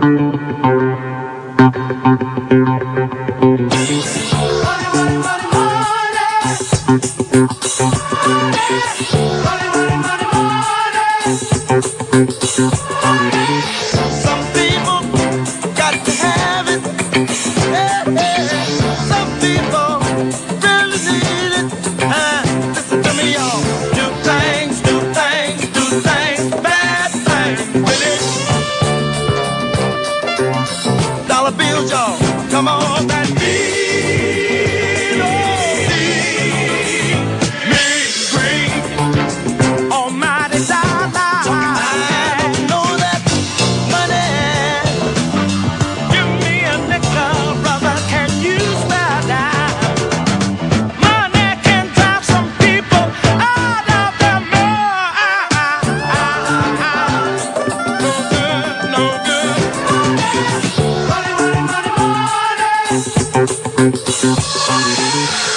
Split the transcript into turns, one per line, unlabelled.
Some people got to have it. Yeah, yeah. Some people really need it. Listen to me, y'all. Do things, bad things with it. Dollar bills, y'all. Come on, that need, me green. Almighty dollar. I don't know that money. Give me a nickel, brother. Can you spare that? Money can drive some people out of their mind. No good. Money, money, money, money.